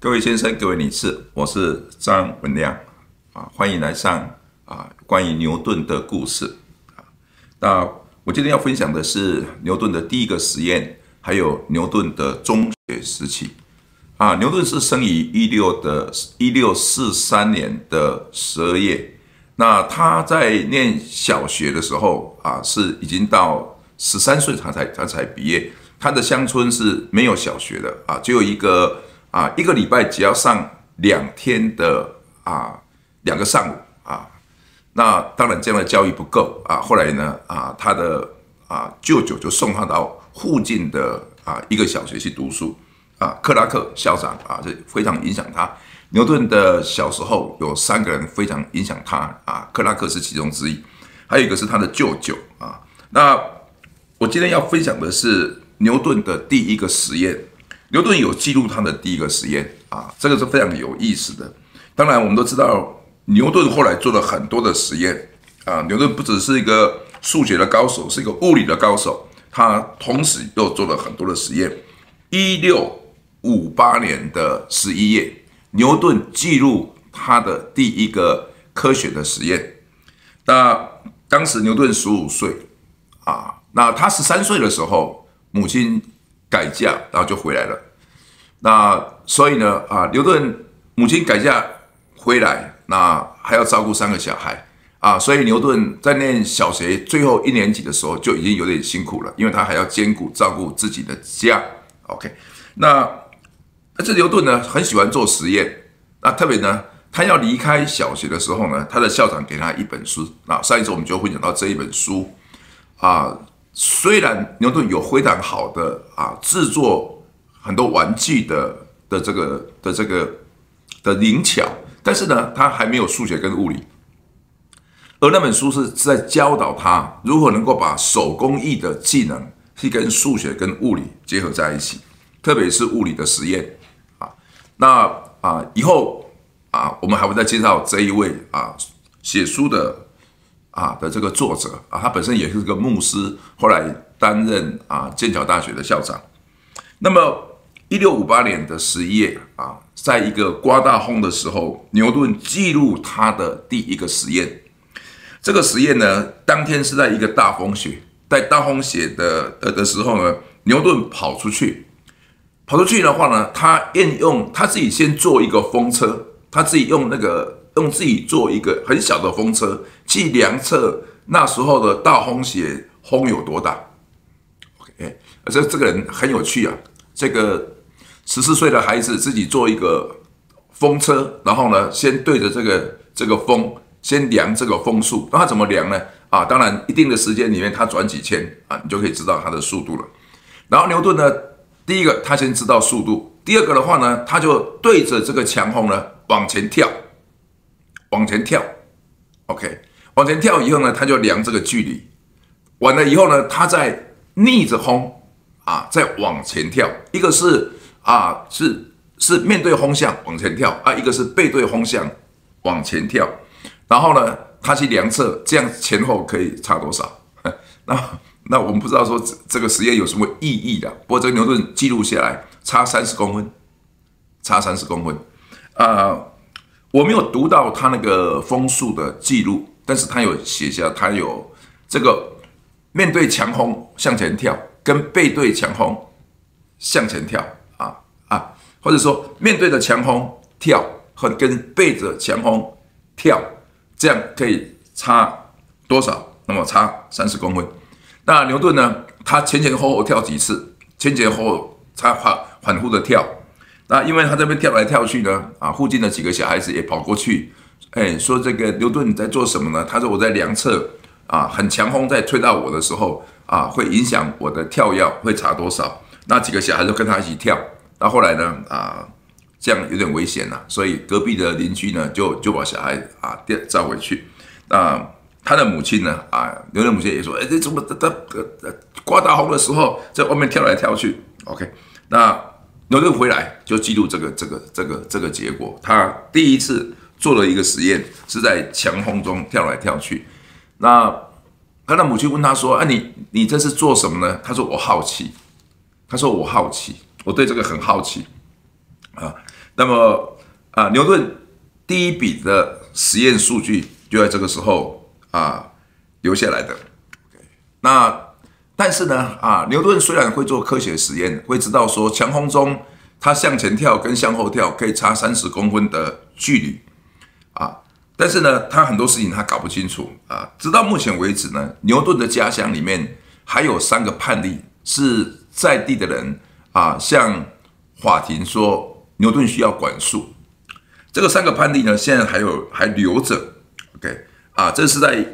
各位先生，各位女士，我是张文亮欢迎来上关于牛顿的故事那我今天要分享的是牛顿的第一个实验，还有牛顿的中学时期牛顿是生于1643年的12月，那他在念小学的时候是已经到13岁他才毕业。他的乡村是没有小学的只有一个礼拜只要上2天的2个上午那当然这样的教育不够后来呢他的舅舅就送他到附近的一个小学去读书克拉克校长这非常影响他。牛顿的小时候有3个人非常影响他克拉克是其中之一，还有一个是他的舅舅那我今天要分享的是牛顿的第一个实验。牛顿有记录他的第一个实验这个是非常有意思的。当然我们都知道牛顿后来做了很多的实验牛顿不只是一个数学的高手，是一个物理的高手，他同时又做了很多的实验。1658年的11月，牛顿记录他的第一个科学的实验。那当时牛顿15岁那他13岁的时候，母亲改嫁，然后就回来了。那所以呢牛顿母亲改嫁回来，那还要照顾3个小孩所以牛顿在念小学最后1年级的时候就已经有点辛苦了，因为他还要兼顾照顾自己的家。OK， 那这牛顿呢很喜欢做实验，那特别呢他要离开小学的时候呢，他的校长给他一本书上一次我们就分享到这一本书虽然牛顿有非常好的制作很多玩具的灵巧，但是呢他还没有数学跟物理。而那本书是在教导他如何能够把手工艺的技能去跟数学跟物理结合在一起，特别是物理的实验那以后我们还会再介绍这一位写书的这个作者他本身也是个牧师，后来担任剑桥大学的校长。那么1658年的11月在一个刮大风的时候，牛顿记录他的第一个实验。这个实验呢，当天是在一个大风雪，在大风雪的时候呢，牛顿跑出去的话呢，他自己先做一个风车，他自己用自己做一个很小的风车去量测那时候的大风雪风有多大。OK， 这个人很有趣这个14岁的孩子自己做一个风车，然后呢，先对着这个风，先量这个风速。那他怎么量呢？当然一定的时间里面他转几圈你就可以知道他的速度了。然后牛顿呢，第一个他先知道速度，第二个的话呢，他就对着这个强风呢往前跳。OK， 往前跳以后呢，他就量这个距离。完了以后呢，他再逆着风再往前跳。一个是是面对风向往前跳一个是背对风向往前跳。然后呢，他去量测，这样前后可以差多少？那我们不知道说这个实验有什么意义的。不过这个牛顿记录下来，差30公分，我没有读到他那个风速的记录，但是他有写下，他有这个面对强风向前跳，跟背对强风向前跳或者说面对着强风跳和跟背着强风跳，这样可以差多少？那么差30公分。那牛顿呢，他前后跳几次，前后他反复的跳。那因为他这边跳来跳去呢附近的几个小孩子也跑过去说这个牛顿你在做什么呢？他说我在量测很强风在吹到我的时候会影响我的跳跃会差多少。那几个小孩就跟他一起跳。那后来呢这样有点危险所以隔壁的邻居呢就把小孩召回去。那他的母亲呢牛顿母亲也说这怎么刮大风的时候在外面跳来跳去。 OK， 那牛顿回来就记录这个结果。他第一次做了一个实验，是在强风中跳来跳去。那他的母亲问他说你这是做什么呢？他说我好奇，我对这个很好奇那么牛顿第一笔的实验数据就在这个时候留下来的。但是呢牛顿虽然会做科学实验，会知道说强风中他向前跳跟向后跳可以差30公分的距离但是呢，他很多事情他搞不清楚直到目前为止呢，牛顿的家乡里面还有3个判例是在地的人向法庭说牛顿需要管束。这个3个判例呢，现在还留着。OK 这是在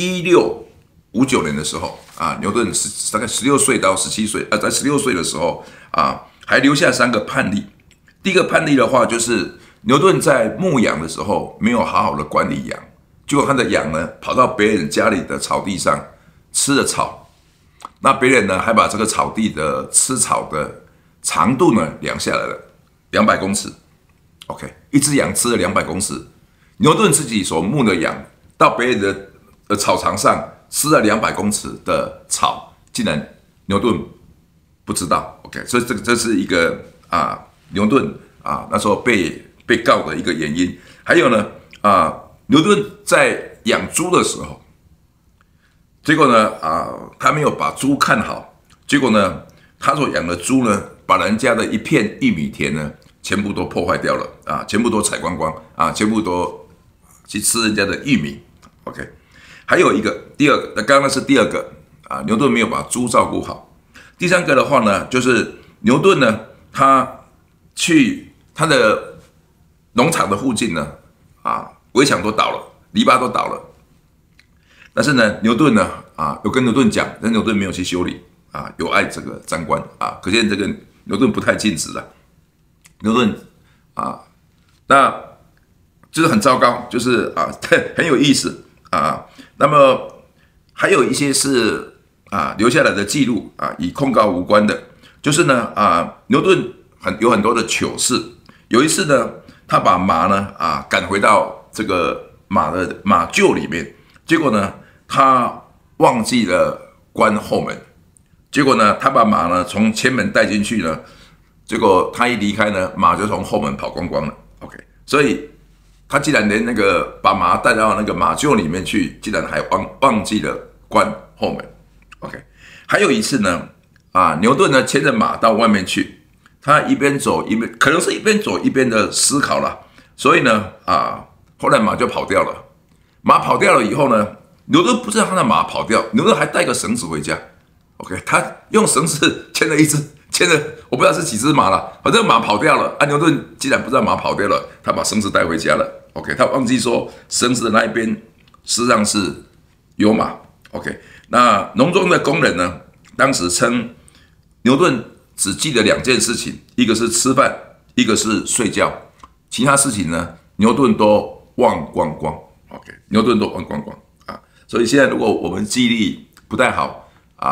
1659年的时候牛顿大概16岁到17岁在16岁的时候还留下3个判例。第一个判例的话就是牛顿在牧羊的时候没有好好的管理羊，结果他的羊呢跑到别人家里的草地上吃了草，那别人呢还把这个草地的吃草的长度呢量下来了200公尺。OK， 一只羊吃了200公尺，牛顿自己所牧的羊到别人的草场上吃了200公尺的草，竟然牛顿不知道。OK， 所以这是一个牛顿那时候被告的一个原因。还有呢牛顿在养猪的时候，结果呢他没有把猪看好，结果呢他所养的猪呢把人家的一片玉米田呢全部都破坏掉了全部都采光光全部都去吃人家的玉米。OK， 还有第二个，刚刚是第2个牛顿没有把猪照顾好。第3个的话呢，就是牛顿呢他去他的农场的附近呢围墙都倒了，篱笆都倒了，但是呢牛顿呢有跟牛顿讲，但牛顿没有去修理有碍这个长官可见这个牛顿不太尽职了。牛顿那就是很糟糕，就是很有意思那么还有一些是留下来的记录与控告无关的，就是呢牛顿有很多的糗事。有一次呢，他把马呢赶回到这个马厩里面，结果呢他忘记了关后门，结果呢他把马呢从前门带进去呢，结果他一离开呢，马就从后门跑光光了。OK， 所以他既然连那个把马带到那个马厩里面去，竟然还忘记了关后门。OK， 还有一次呢牛顿呢牵着马到外面去，他一边走可能是一边走一边的思考了，所以呢后来马就跑掉了。马跑掉了以后呢，牛顿不知道他的马跑掉，牛顿还带个绳子回家。OK， 他用绳子牵了我不知道是几只马了，反正马跑掉了牛顿既然不知道马跑掉了，他把绳子带回家了。OK， 他忘记说绳子的那一边实际上是有马。OK， 那农庄的工人呢，当时称牛顿只记得2件事情，一个是吃饭，一个是睡觉，其他事情呢牛顿都忘光光。OK， 牛顿都忘光光所以现在如果我们记忆力不太好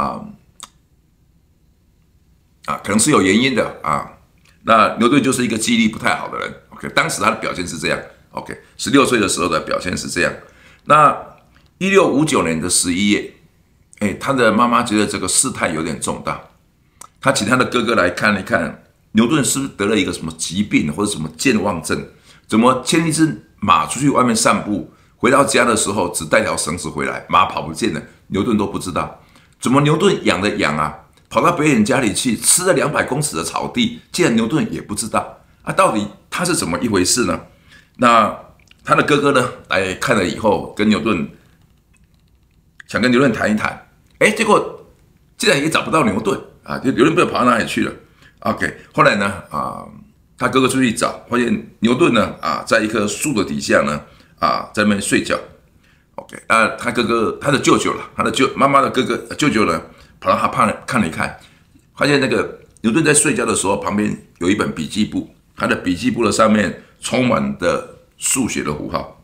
可能是有原因的那牛顿就是一个记忆力不太好的人。OK， 当时他的表现是这样。OK， 16岁的时候的表现是这样。那1659年的11月，他的妈妈觉得这个事态有点重大，他请他的哥哥来看一看，牛顿是不是得了一个什么疾病或者什么健忘症？怎么牵一只马出去外面散步，回到家的时候只带条绳子回来，马跑不见了，牛顿都不知道。怎么牛顿养的羊跑到别人家里去吃了200公尺的草地，竟然牛顿也不知道到底他是怎么一回事呢？那他的哥哥呢来看了以后，想跟牛顿谈一谈，结果竟然也找不到牛顿就牛顿不知道跑到哪里去了。OK， 后来呢他哥哥出去找，发现牛顿呢在一棵树的底下呢在那边睡觉。OK， 他的舅舅了，妈妈的舅舅呢跑到他看了一看，发现那个牛顿在睡觉的时候旁边有一本笔记簿，他的笔记簿的上面充满的数学的符号，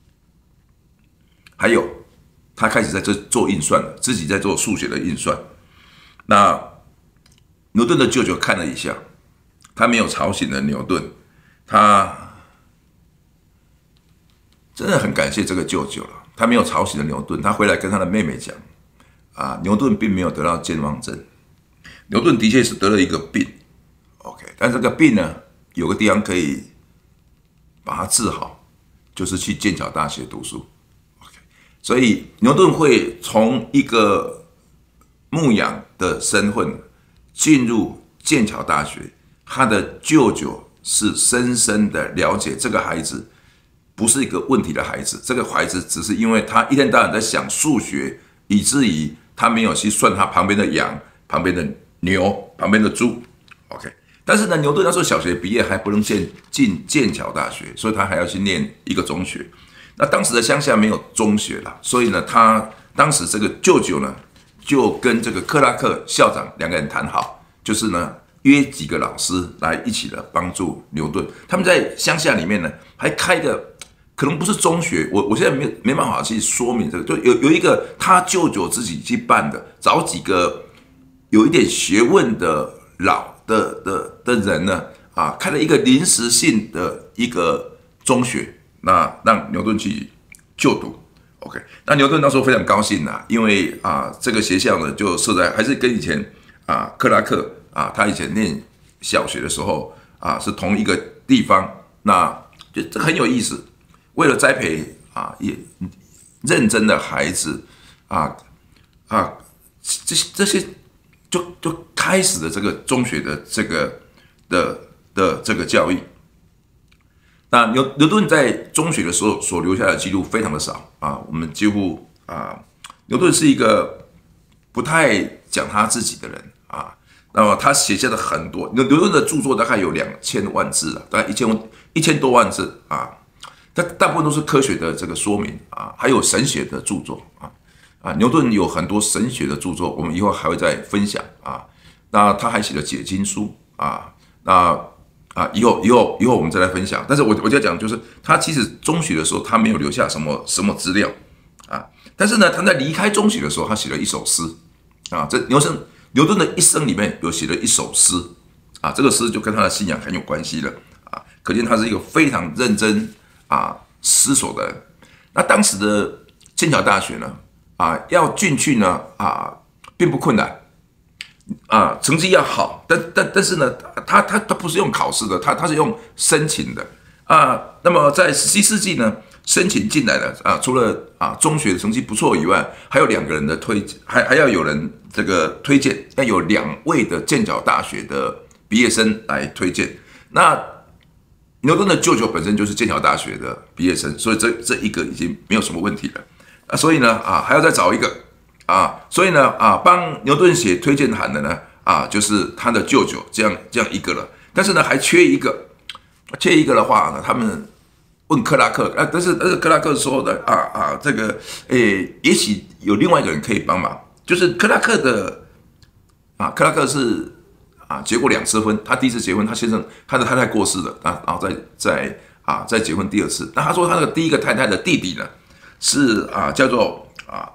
还有他开始在这做运算了，自己在做数学的运算。那牛顿的舅舅看了一下，他没有吵醒了牛顿，他真的很感谢这个舅舅了，他没有吵醒了牛顿。他回来跟他的妹妹讲牛顿并没有得到健忘症，牛顿的确是得了一个病。OK， 但这个病呢有个地方可以把他治好，就是去剑桥大学读书。OK， 所以牛顿会从一个牧羊的身份进入剑桥大学，他的舅舅是深深的了解这个孩子不是一个问题的孩子，这个孩子只是因为他一天到晚在想数学，以至于他没有去算他旁边的羊、旁边的牛、旁边的猪。OK， 但是呢，牛顿那时候小学毕业还不能进剑桥大学，所以他还要去念一个中学。那当时的乡下没有中学了，所以呢，他当时这个舅舅呢，就跟这个克拉克校长两个人谈好，就是呢约几个老师来一起的帮助牛顿。他们在乡下里面呢，还开个可能不是中学，我现在没办法去说明这个，就有一个他舅舅自己去办的，找几个有一点学问的老的人呢，开了一个临时性的一个中学，那让牛顿去就读。OK， 那牛顿那时候非常高兴啊，因为这个学校呢就设在还是跟以前克拉克他以前念小学的时候是同一个地方，那就这个很有意思。为了栽培也认真的孩子这些就开始了这个中学的这个的这个教育。那牛顿在中学的时候所留下的记录非常的少我们几乎牛顿是一个不太讲他自己的人那么他写下的很多牛顿的著作大概有2000万字大概1000多万字它大部分都是科学的这个说明还有神学的著作牛顿有很多神学的著作，我们以后还会再分享那他还写了解经书那以后我们再来分享。但是我就要讲，就是他其实中学的时候他没有留下什么资料但是呢，他在离开中学的时候，他写了一首诗这牛顿的一生里面有写了一首诗这个诗就跟他的信仰很有关系了可见他是一个非常认真思索的人。那当时的剑桥大学呢要进去呢并不困难成绩要好，但是呢，他不是用考试的，他是用申请的那么在17世纪呢，申请进来的除了中学的成绩不错以外，还有2个人的还要有人这个推荐，要有2位的剑桥大学的毕业生来推荐。那牛顿的舅舅本身就是剑桥大学的毕业生，所以这一个已经没有什么问题了所以呢还要再找一个所以呢帮牛顿写推荐函的呢就是他的舅舅这样一个了。但是呢还缺一个的话呢，他们问克拉克但是克拉克说的这个也许有另外一个人可以帮忙，就是克拉克是结过2次婚，他第一次结婚，他先生他的太太过世了然后再结婚第2次。那他说他的第一个太太的弟弟呢是叫做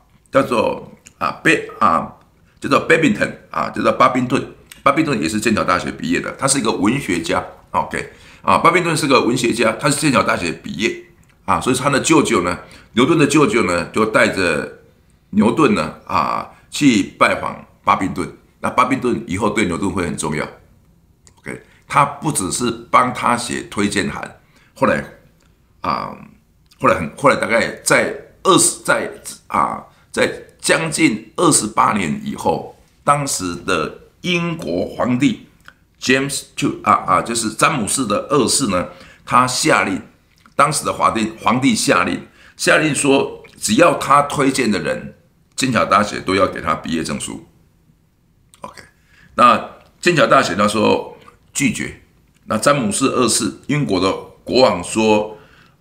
Babington 叫做巴宾顿。巴宾顿也是剑桥大学毕业的，他是一个文学家。OK 巴宾顿是个文学家，他是剑桥大学毕业所以他的舅舅呢，牛顿的舅舅呢，就带着牛顿呢去拜访巴宾顿。那巴宾顿以后对牛顿会很重要。OK， 他不只是帮他写推荐函，后来大概在将近28年以后，当时的英国皇帝 James II 就是詹姆士的2世呢，他下令，当时的皇帝下令说，只要他推荐的人，剑桥大学都要给他毕业证书。OK， 那剑桥大学那时候拒绝。那詹姆士2世英国的国王说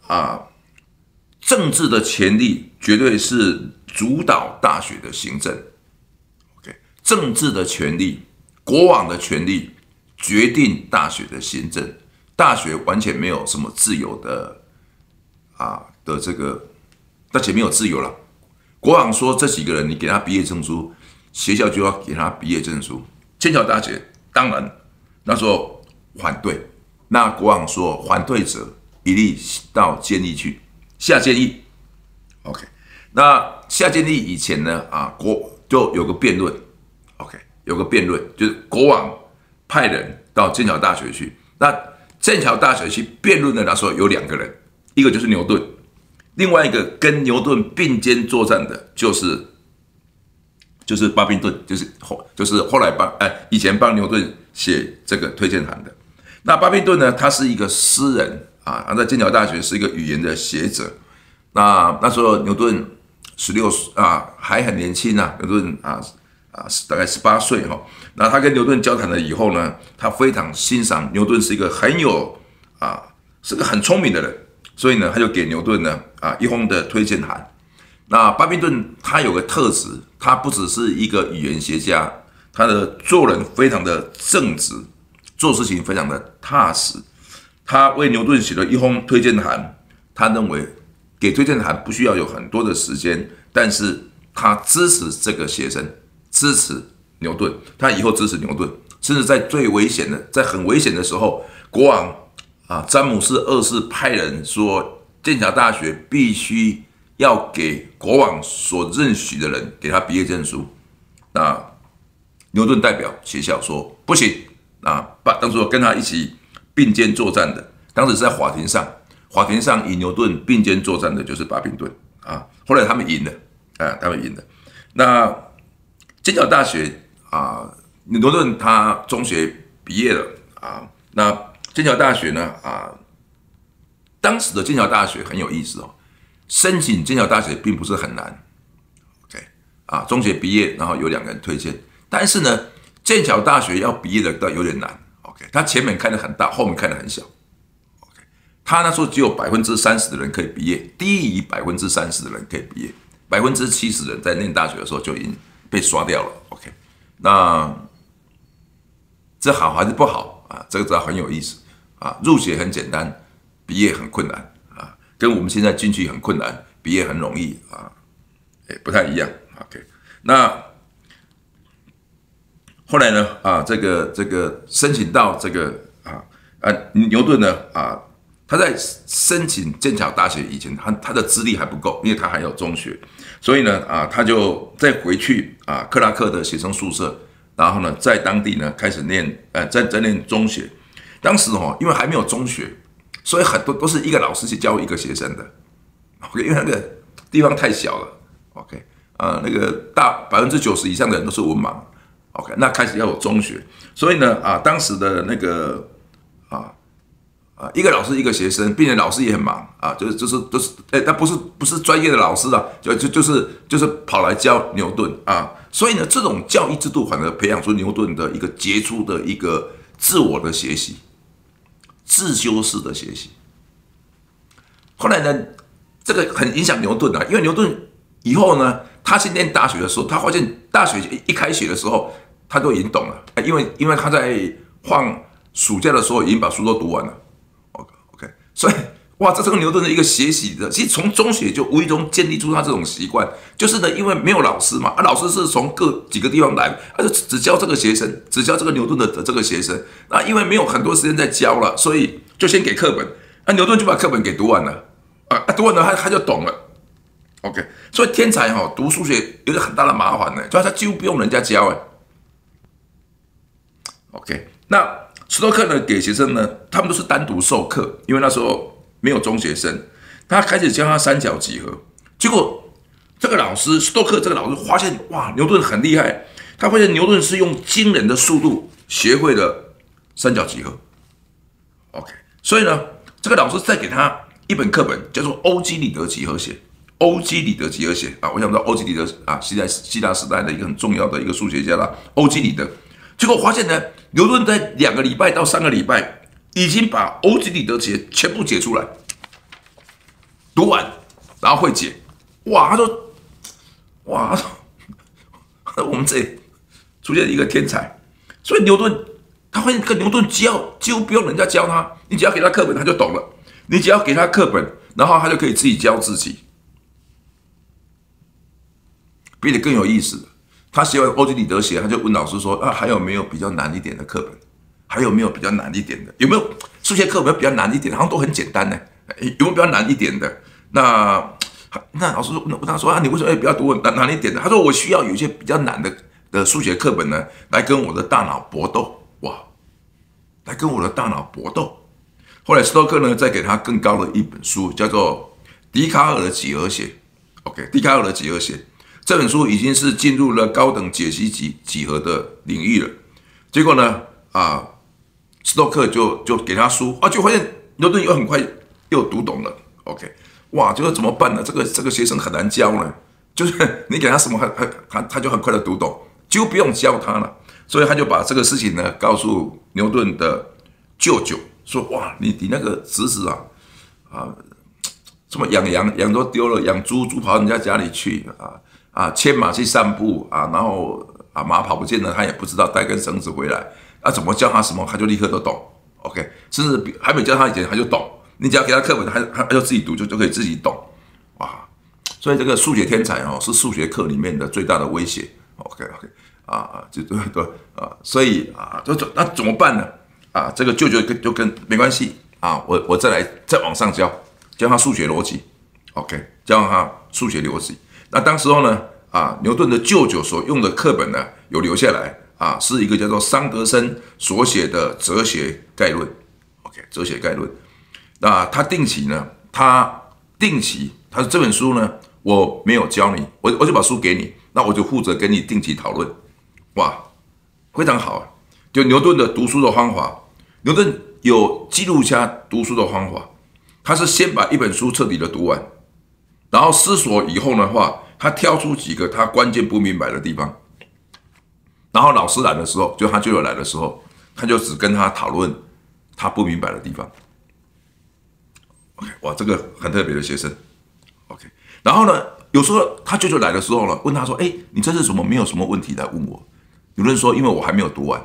政治的权力绝对是主导大学的行政。OK， 政治的权力，国王的权力决定大学的行政，大学完全没有什么自由的这个，大学没有自由了。国王说这几个人你给他毕业证书，学校就要给他毕业证书。剑桥大学当然那时候反对，那国王说反对者一律到监狱去，下监狱。OK， 那下监狱以前呢就有个辩论。OK， 有个辩论就是国王派人到剑桥大学去，那剑桥大学去辩论的那时候有2个人，一个就是牛顿，另外一个跟牛顿并肩作战的就是巴宾顿，就是后来以前帮牛顿写这个推荐函的。那巴宾顿呢，他是一个诗人啊，他在剑桥大学是一个语言的学者。那时候牛顿16岁啊，还很年轻啊，牛顿大概18岁哈。那他跟牛顿交谈了以后呢，他非常欣赏牛顿是一个是个很聪明的人，所以呢，他就给牛顿呢一封的推荐函。那巴宾顿他有个特质，他不只是一个语言学家，他的做人非常的正直，做事情非常的踏实。他为牛顿写了一封推荐函，他认为给推荐函不需要有很多的时间，但是他支持这个学生，支持牛顿，他以后支持牛顿，甚至在很危险的时候，国王詹姆士2世派人说，剑桥大学必须要给国王所认许的人给他毕业证书。那牛顿代表学校说不行当时跟他一起并肩作战的，当时是在法庭上与牛顿并肩作战的就是巴宾顿后来他们赢了那剑桥大学牛顿他中学毕业了那剑桥大学呢当时的剑桥大学很有意思申请剑桥大学并不是很难 ，OK 中学毕业，然后有2个人推荐，但是呢，剑桥大学要毕业的有点难 ，OK， 它前面开得很大，后面开得很小 ，OK， 他那时候只有30%的人可以毕业，低于30%的人可以毕业，70%的人在念大学的时候就已经被刷掉了 ，OK， 那这好还是不好这个知道很有意思入学很简单，毕业很困难。跟我们现在进去很困难，毕业很容易不太一样。OK， 那后来呢这个申请到这个牛顿呢他在申请剑桥大学以前，他的资历还不够，因为他还有中学，所以呢他就再回去克拉克的学生宿舍，然后呢在当地呢开始念在念中学。当时因为还没有中学。所以很多都是一个老师去教一个学生的 ，OK， 因为那个地方太小了 ，OK， 那个90%以上的人都是文盲 ，OK， 那开始要有中学，所以呢当时的那个一个老师一个学生，并且老师也很忙他不是专业的老师就是跑来教牛顿所以呢这种教育制度反而培养出牛顿的一个杰出的一个自我的学习。自修式的学习，后来呢，这个很影响牛顿因为牛顿以后呢，他去念大学的时候，他发现大学一开学的时候，他都已经懂了，因为他在放暑假的时候已经把书都读完了 ，OK， 所以哇，这是个牛顿的一个学习的，其实从中学就无意中建立出他这种习惯，就是呢，因为没有老师嘛，老师是从几个地方来，就只教这个学生，只教这个牛顿的这个学生，那因为没有很多时间在教了，所以就先给课本，牛顿就把课本给读完了，读完了他就懂了 ，OK， 所以天才读数学有个很大的麻烦呢，就他几乎不用人家教，OK， 那斯托克呢给学生呢，他们都是单独授课，因为那时候。没有中学生，他开始教他三角几何，结果这个老师斯托克这个老师发现哇，牛顿很厉害，他发现牛顿是用惊人的速度学会了三角几何 ，OK， 所以呢，这个老师再给他一本课本，叫做欧几里得几何学。欧几里得几何学我想知道欧几里得希腊时代的一个很重要的一个数学家啦，欧几里得。结果发现呢，牛顿在2个礼拜到3个礼拜。已经把欧几里得解全部解出来，读完，然后会解，哇！他说，哇！我们这里出现一个天才，所以牛顿他发现跟牛顿几乎不用人家教他，你只要给他课本他就懂了，你只要给他课本，然后他就可以自己教自己。比你更有意思的，他写完欧几里得学，他就问老师说还有没有比较难一点的课本？还有没有比较难一点的？有没有数学课有没有比较难一点的？好像都很简单呢。有没有比较难一点的？那老师问他说你为什么要比较读难一点的？他说我需要有一些比较难的数学课本呢，来跟我的大脑搏斗。哇，来跟我的大脑搏斗。 后来斯托克呢，再给他更高的一本书，叫做笛卡尔的几何学。OK， 笛卡尔的几何学这本书已经是进入了高等解析几何的领域了。结果呢，斯托克就给他书就发现牛顿又很快又读懂了。OK， 哇，这个怎么办呢？这个学生很难教呢，就是你给他什么，他就很快的读懂，就不用教他了。所以他就把这个事情呢告诉牛顿的舅舅，说哇，你那个侄子什么养都丢了，养猪跑人家家里去牵马去散步然后马跑不见了，他也不知道带根绳子回来怎么教他什么，他就立刻都懂。OK， 甚至还没教他以前他就懂，你只要给他课本，他就自己读就可以自己懂。哇，所以这个数学天才是数学课里面的最大的威胁。OK， 所以那怎么办呢？这个舅舅就跟没关系我再往上教他数学逻辑。OK， 教他数学逻辑。那当时候呢牛顿的舅舅所用的课本呢有留下来是一个叫做桑德森所写的哲学概论。OK， 哲学概论。那他定期他这本书呢我没有教你，我就把书给你，那我就负责跟你定期讨论。哇，非常好就牛顿的读书的方法，牛顿有记录下读书的方法，他是先把一本书彻底的读完，然后思索以后的话，他挑出几个他关键不明白的地方，然后老师来的时候，他舅舅来的时候，他就只跟他讨论他不明白的地方。OK， 哇，这个很特别的学生。OK， 然后呢，有时候他舅舅来的时候呢，问他说：“你这是什么？没有什么问题来问我？”有人说：“因为我还没有读完。”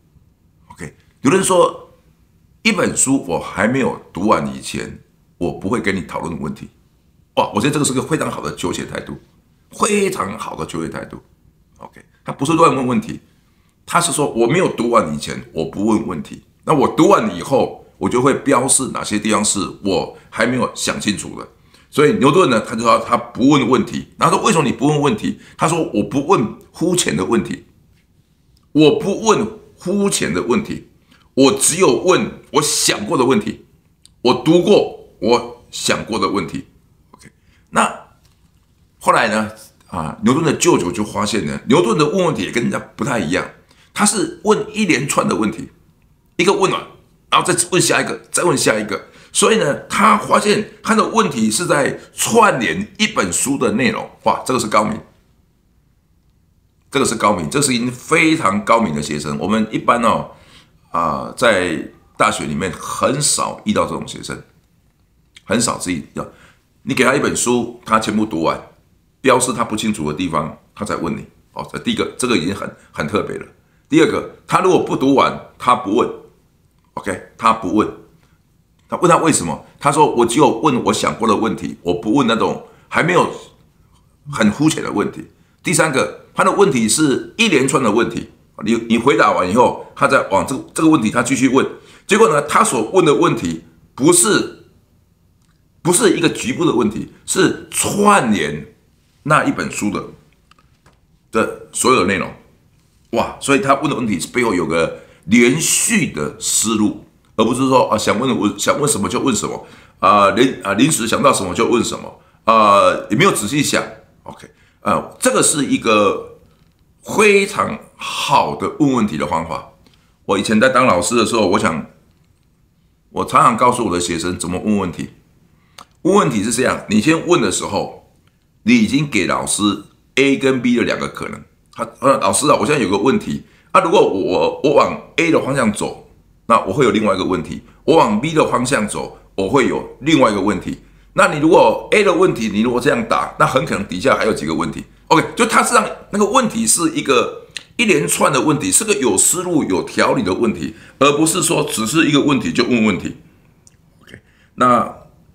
OK， 有人说：“一本书我还没有读完以前，我不会跟你讨论问题。”哇，我觉得这个是个非常好的求学态度，非常好的求学态度。OK， 他不是乱问问题，他是说我没有读完以前，我不问问题。那我读完以后，我就会标示哪些地方是我还没有想清楚的。所以牛顿呢，他就说他不问问题。然后说为什么你不问问题？他说我不问肤浅的问题，我不问肤浅的问题，我只有问我想过的问题，我读过我想过的问题。OK， 那后来呢？牛顿的舅舅就发现呢，牛顿的问问题也跟人家不太一样，他是问一连串的问题，一个问完，然后再问下一个，再问下一个。所以呢，他发现他的问题是在串联一本书的内容。哇，这个是高明，这个是高明，这是一个非常高明的学生。我们一般在大学里面很少遇到这种学生，很少遇到。你给他一本书，他全部读完，标示他不清楚的地方，他才问你。这第一个，这个已经很特别了。第二个，他如果不读完，他不问。OK， 他不问。他问他为什么？他说我只有问我想过的问题，我不问那种还没有很肤浅的问题。第三个，他的问题是一连串的问题，你回答完以后，他再往这个问题他继续问。结果呢，他所问的问题不是一个局部的问题，是串联那一本书的所有的内容。哇，所以他问的问题是背后有个连续的思路。而不是说想问什么就问什么临时想到什么就问什么也没有仔细想。OK， 这个是一个非常好的问问题的方法。我以前在当老师的时候，我常常告诉我的学生怎么问问题。问问题是这样，你先问的时候，你已经给老师 A 跟 B 的两个可能。老师我现在有个问题如果我往 A 的方向走，那我会有另外一个问题，我往 B 的方向走，我会有另外一个问题。那你如果 A 的问题，你如果这样打，那很可能底下还有几个问题。OK， 就它是让那个问题是一连串的问题，是个有思路、有条理的问题，而不是说只是一个问题就问问题。OK， 那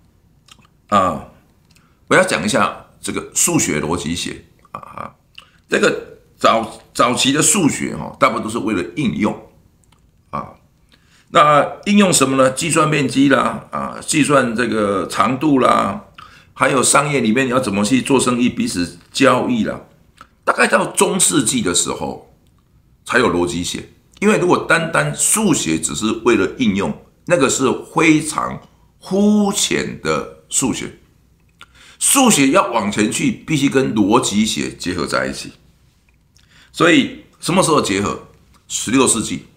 我要讲一下这个数学逻辑学这个早期的数学大部分都是为了应用那应用什么呢？计算面积啦，计算这个长度啦，还有商业里面你要怎么去做生意、彼此交易啦。大概到中世纪的时候才有逻辑学，因为如果单单数学只是为了应用， 那个是非常肤浅的数学。数学要往前去，必须跟逻辑学结合在一起。所以什么时候结合？16世纪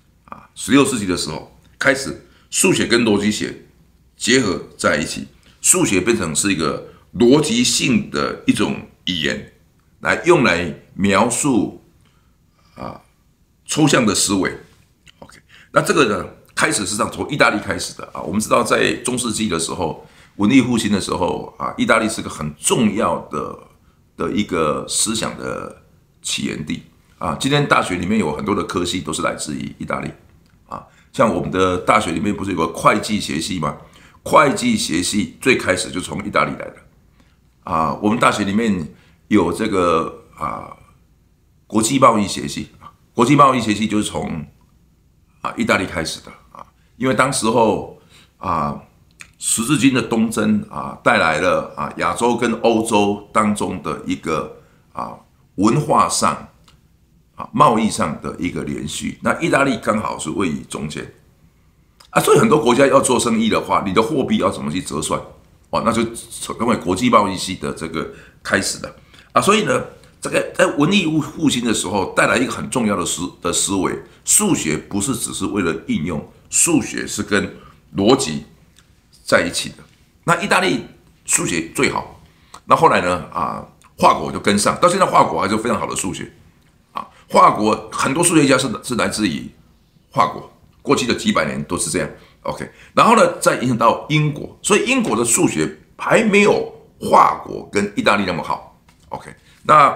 ，16世纪的时候开始，数学跟逻辑学结合在一起，数学变成是一个逻辑性的一种语言，用来描述抽象的思维。OK， 那这个呢，开始实际上从意大利开始的我们知道，在中世纪的时候，文艺复兴的时候意大利是个很重要的一个思想的起源地今天大学里面有很多的科系都是来自于意大利像我们的大学里面不是有个会计学系吗？会计学系最开始就从意大利来的我们大学里面有这个国际贸易学系，国际贸易学系就是从意大利开始的因为当时候十字军的东征带来了亚洲跟欧洲当中的一个文化上贸易上的一个连续，那意大利刚好是位于中间所以很多国家要做生意的话，你的货币要怎么去折算那就成为国际贸易系的这个开始的所以呢，这个在文艺复兴的时候带来一个很重要的思维，数学不是只是为了应用，数学是跟逻辑在一起的。那意大利数学最好，那后来呢法国就跟上，到现在法国还是非常好的数学法国很多数学家是来自于法国，过去的几百年都是这样。OK， 然后呢，再影响到英国，所以英国的数学还没有法国跟意大利那么好。OK， 那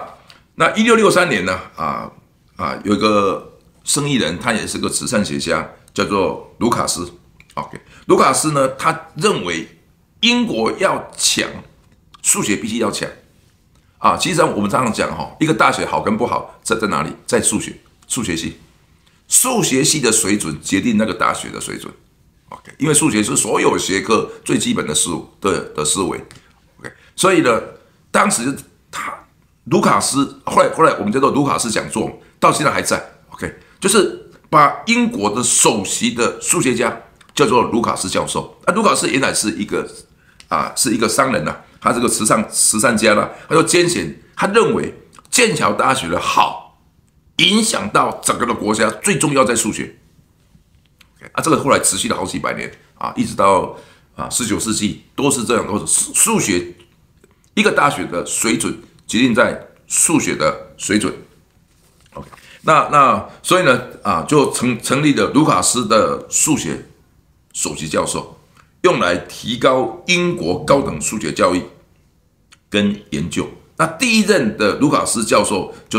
1663年呢有一个生意人，他也是个慈善学家，叫做卢卡斯。OK， 卢卡斯呢，他认为英国要强，数学必须要强其实我们常常讲一个大学好跟不好在哪里？在数学系，数学系的水准决定那个大学的水准。OK， 因为数学是所有学科最基本的思维。OK， 所以呢，当时卢卡斯后来我们叫做卢卡斯讲座，到现在还在。OK， 就是把英国的首席的数学家叫做卢卡斯教授。卢卡斯原来是一个商人他这个慈善家他就艰险，他认为剑桥大学的好影响到整个的国家，最重要在数学。这个后来持续了好几百年一直到19世纪都是这样，都是数学一个大学的水准决定在数学的水准。OK， 那所以呢就成立了卢卡斯的数学首席教授，用来提高英国高等数学教育跟研究。那第一任的卢卡斯教授就是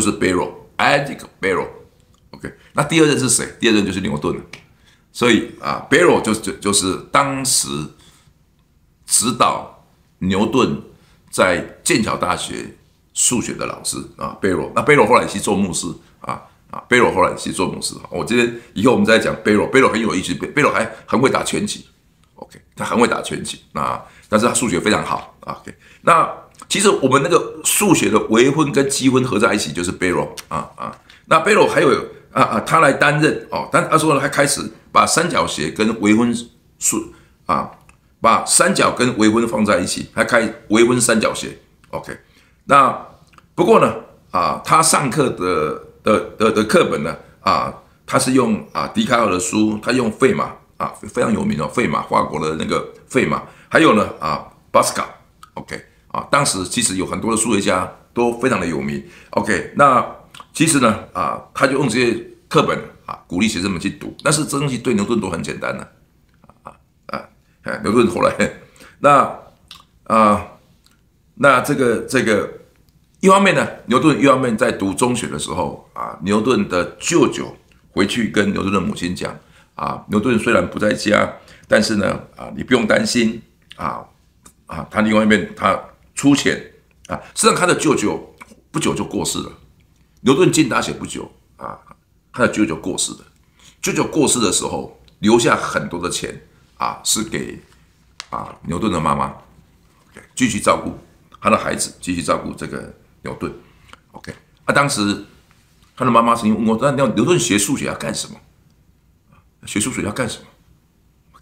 Isaac Barrow。OK， 那第二任是谁？第二任就是牛顿了。所以Barrow 就是当时指导牛顿在剑桥大学数学的老师Barrow。那 Barrow 后来去做牧师Barrow 后来去做牧师。我今天以后我们再讲 Barrow 很有意思，Barrow 还很会打拳击。OK， 他很会打拳击但是他数学非常好。OK， 那其实我们那个数学的微分跟积分合在一起就是 Barrow 那 Barrow 还有他来担任但他说呢，他开始把三角形跟微分把三角跟微分放在一起，他开微分三角形。OK， 那不过呢他上课的课本呢他是用笛卡尔的书，他用费马非常有名费马，法国的那个费马，还有呢巴斯卡。OK， 当时其实有很多的数学家都非常的有名。OK， 那其实呢他就用这些课本鼓励学生们去读，但是这东西对牛顿都很简单牛顿后来那这个一方面呢，牛顿一方面在读中学的时候牛顿的舅舅回去跟牛顿的母亲讲牛顿虽然不在家，但是呢你不用担心他另外一面他出钱实际上他的舅舅不久就过世了，牛顿进大学不久他的舅舅过世了。舅舅过世的时候留下很多的钱是给牛顿的妈妈继续照顾他的孩子，继续照顾这个牛顿。OK， 当时他的妈妈曾经问我，那牛顿学数学要干什么？学数学要干什么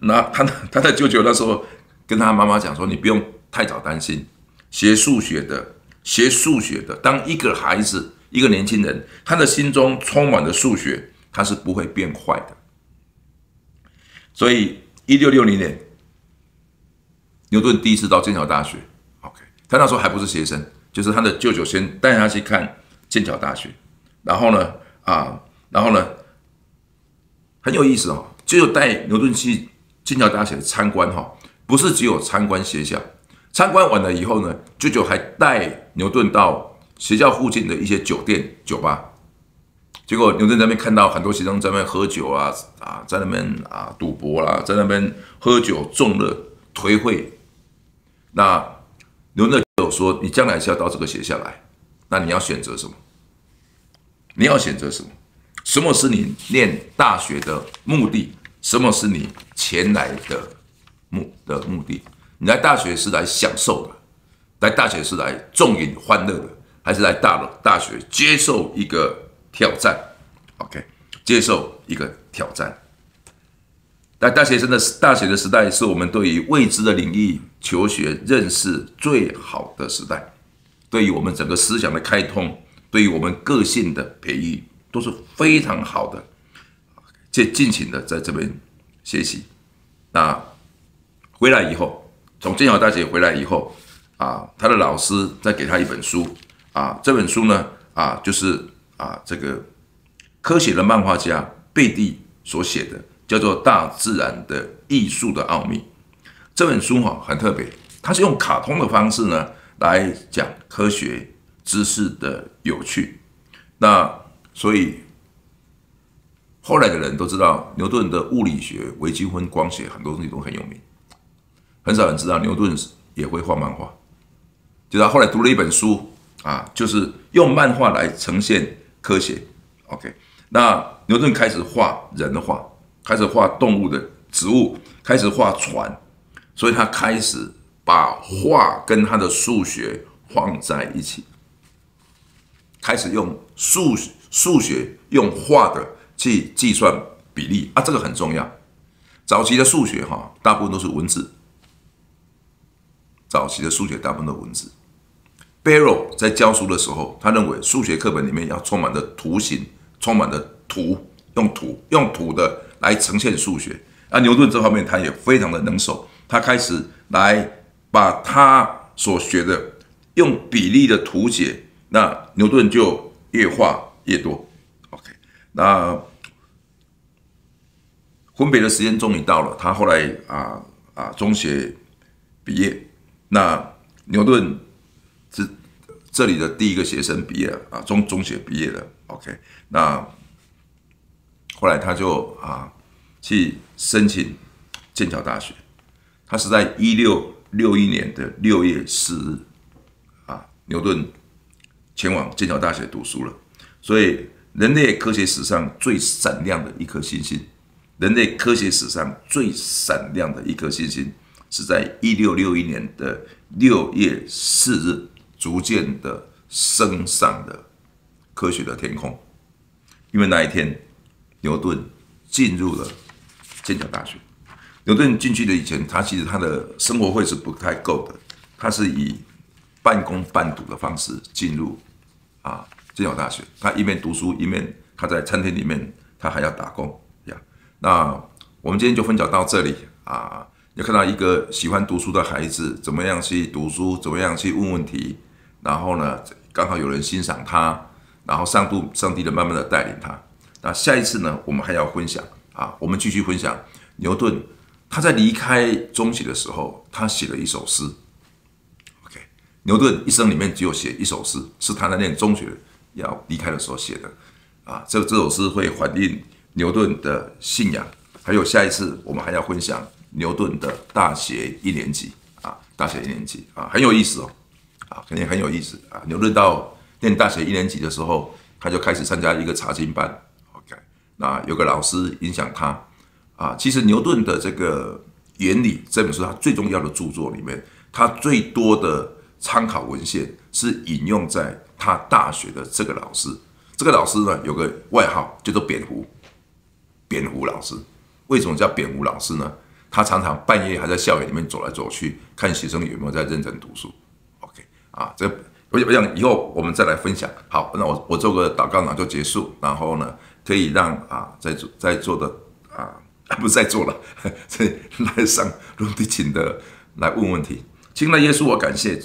那他的舅舅那时候跟他妈妈讲说：“你不用太早担心，学数学的，当一个孩子，一个年轻人，他的心中充满了数学，他是不会变坏的。”所以1660年，牛顿第一次到剑桥大学。OK， 他那时候还不是学生，就是他的舅舅先带他去看剑桥大学，然后呢，很有意思哦，舅舅带牛顿去剑桥大学参观哈，不是只有参观学校，参观完了以后呢，舅舅还带牛顿到学校附近的一些酒店、酒吧。结果牛顿在那边看到很多学生在那边喝酒在那边赌博啦，在那边喝酒纵乐颓废。那牛顿有说：“你将来是要到这个学校来，那你要选择什么？你要选择什么？什么是你念大学的目的？什么是你前来的目的？你来大学是来享受的，来大学是来纵饮欢乐的，还是来大学接受一个挑战 ？OK， 接受一个挑战。在大学的时代，是我们对于未知的领域求学认识最好的时代，对于我们整个思想的开通，对于我们个性的培育，都是非常好的。尽情的在这边学习。那回来以后，从剑桥大学回来以后他的老师再给他一本书这本书呢就是这个科学的漫画家贝蒂所写的，叫做《大自然的艺术的奥秘》。这本书很特别，它是用卡通的方式呢来讲科学知识的有趣。那所以后来的人都知道，牛顿的物理学、微积分、光学很多东西都很有名，很少人知道牛顿也会画漫画。就是他后来读了一本书就是用漫画来呈现科学。OK， 那牛顿开始画人的画，开始画动物的植物，开始画船，所以他开始把画跟他的数学放在一起，开始用数学用画的去计算比例这个很重要。早期的数学大部分都是文字，Barrow 在教书的时候，他认为数学课本里面要充满了图形，充满了图，用图的来呈现数学。牛顿这方面他也非常的能手，他开始来把他所学的用比例的图解，那牛顿就越画越多。OK， 那分别的时间终于到了，他后来中学毕业，那牛顿是这里的第一个学生毕业了中学毕业了。OK， 那后来他就去申请剑桥大学，他是在1661年的6月4日牛顿前往剑桥大学读书了。所以人类科学史上最闪亮的一颗星星，是在1661年的6月4日逐渐的升上了科学的天空。因为那一天牛顿进入了剑桥大学。牛顿进去的以前，其实他的生活费是不太够的，他是以半工半读的方式进入剑桥大学。他一面读书，一面他在餐厅里面他还要打工那我们今天就分享到这里要看到一个喜欢读书的孩子怎么样去读书，怎么样去问问题，然后呢刚好有人欣赏他，然后上帝的慢慢的带领他。那下一次呢，我们还要分享我们继续分享牛顿他在离开中学的时候，他写了一首诗。OK， 牛顿一生里面只有写一首诗，是他在念中学要离开的时候写的这首诗会反映牛顿的信仰。还有下一次我们还要分享牛顿的大学一年级很有意思肯定很有意思牛顿到念大学一年级的时候，他就开始参加一个查经班。OK， 那有个老师影响他其实牛顿的这个原理这本书他最重要的著作里面，他最多的参考文献是引用在他大学的这个老师。这个老师呢有个外号叫做蝙蝠老师。为什么叫蝙蝠老师呢？ 他常常半夜还在校园里面走来走去，看学生有没有在认真读书。OK 啊，这我想以后我们再来分享。好，那我做个祷告，然后就结束。然后呢，可以让在座的不是在座了，来上陆地请的来问问题。亲爱的耶稣，我感谢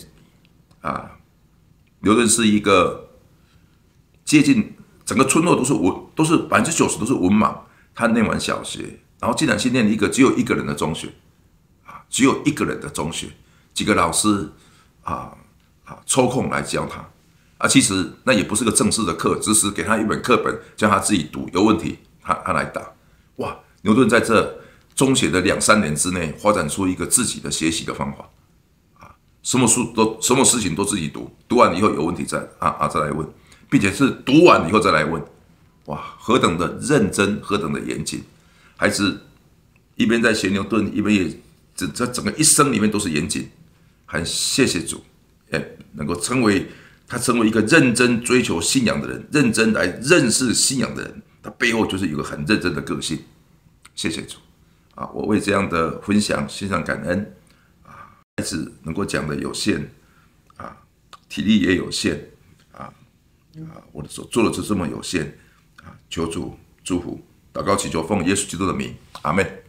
刘润是一个接近整个村落都是90%都是文盲。他念完小学，然后竟然去念一个只有一个人的中学，只有一个人的中学，几个老师抽空来教他，其实那也不是个正式的课，只是给他一本课本，叫他自己读，有问题他来答。哇，牛顿在这中学的2-3年之内，发展出一个自己的学习的方法，什么事情都自己读，读完以后有问题再来问，并且是读完以后再来问。哇，何等的认真，何等的严谨！孩子一边在学牛顿，一边也这整个一生里面都是严谨。很谢谢主，能够成为一个认真追求信仰的人，认真来认识信仰的人，他背后就是有个很认真的个性。谢谢主我为这样的分享献上感恩孩子能够讲的有限体力也有限我的所做的就这么有限。求主祝福，祷告祈求奉耶稣基督的名，阿们。